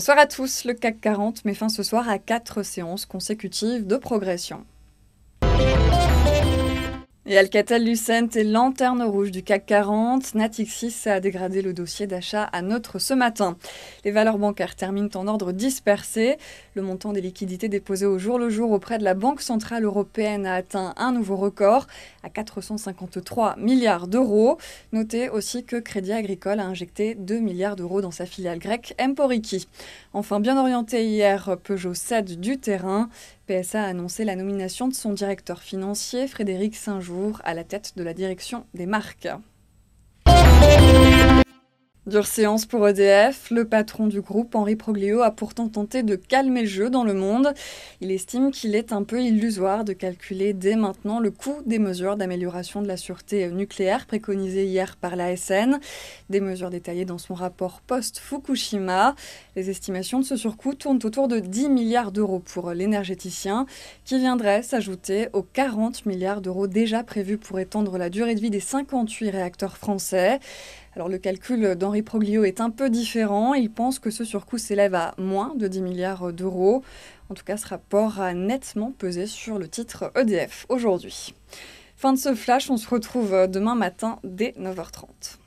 Bonsoir à tous, le CAC 40 met fin ce soir à 4 séances consécutives de progression. Et Alcatel-Lucent est lanterne rouge du CAC 40. Natixis a dégradé le dossier d'achat à neutre ce matin. Les valeurs bancaires terminent en ordre dispersé. Le montant des liquidités déposées au jour le jour auprès de la Banque centrale européenne a atteint un nouveau record à 453 milliards d'euros. Notez aussi que Crédit Agricole a injecté 2 milliards d'euros dans sa filiale grecque Emporiki. Enfin, bien orienté hier, Peugeot cède du terrain. PSA a annoncé la nomination de son directeur financier, Frédéric Saint-Jour, à la tête de la direction des marques. Dure séance pour EDF. Le patron du groupe, Henri Proglio, a pourtant tenté de calmer le jeu dans le monde. Il estime qu'il est un peu illusoire de calculer dès maintenant le coût des mesures d'amélioration de la sûreté nucléaire préconisées hier par l'ASN. Des mesures détaillées dans son rapport post-Fukushima. Les estimations de ce surcoût tournent autour de 10 milliards d'euros pour l'énergéticien, qui viendrait s'ajouter aux 40 milliards d'euros déjà prévus pour étendre la durée de vie des 58 réacteurs français. Alors le calcul d'Henri Proglio est un peu différent. Il pense que ce surcoût s'élève à moins de 10 milliards d'euros. En tout cas, ce rapport a nettement pesé sur le titre EDF aujourd'hui. Fin de ce flash, on se retrouve demain matin dès 9h30.